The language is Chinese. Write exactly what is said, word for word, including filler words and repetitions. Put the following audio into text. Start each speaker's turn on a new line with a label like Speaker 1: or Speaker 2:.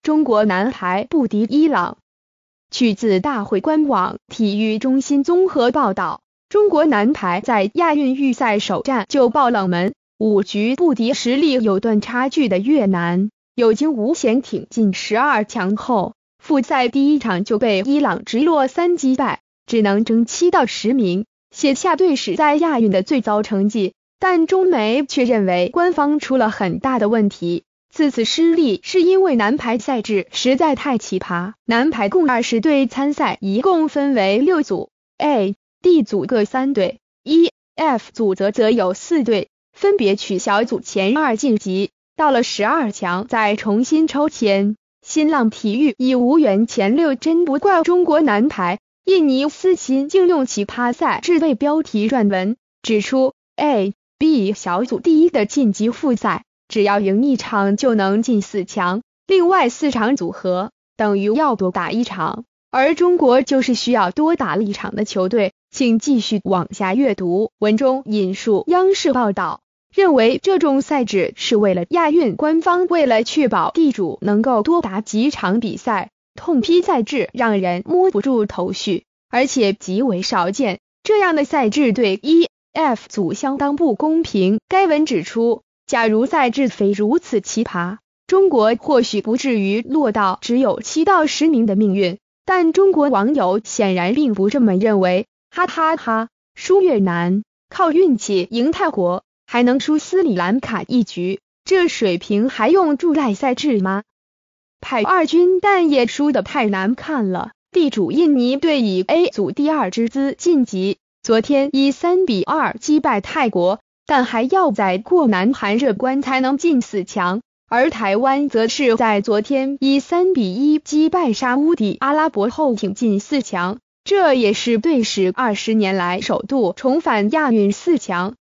Speaker 1: 中国男排不敌伊朗。据自大会官网体育中心综合报道，中国男排在亚运预赛首战就爆冷门，五局不敌实力有段差距的越南，有惊无险挺进十二强后，复赛第一场就被伊朗直落三击败，只能争七到十名，写下队史在亚运的最糟成绩。但中媒却认为官方出了很大的问题，此次失利是因为男排赛制实在太奇葩。男排共二十队参赛，一共分为六组 ，A、D 组各三队 ，E、F 组则则有四队，分别取小组前二晋级，到了十二强再重新抽签。新浪体育以无缘前六真不怪中国男排，印尼私心竟用奇葩赛制为标题撰文，指出 A、B 小组第一的晋级复赛，只要赢一场就能进四强，另外四场组合等于要多打一场，而中国就是需要多打一场的球队。请继续往下阅读。文中引述央视报道，认为这种赛制是为了亚运，官方为了确保地主能够多打几场比赛，痛批赛制让人摸不住头绪，而且极为少见，这样的赛制对 E、F 组相当不公平。该文指出，假如赛制非如此奇葩，中国或许不至于落到只有七到十名的命运，但中国网友显然并不这么认为。哈哈哈，输越南，靠运气赢泰国，还能输斯里兰卡一局，这水平还用助赖赛制吗？派二军但也输得太难看了，地主印尼队以 A 组第二之姿晋级，昨天以三比二击败泰国，但还要再过南韩这关才能进四强，而台湾则是在昨天以三比一击败沙烏地阿拉伯后挺进四强，这也是队史二十年来首度重返亚运四强。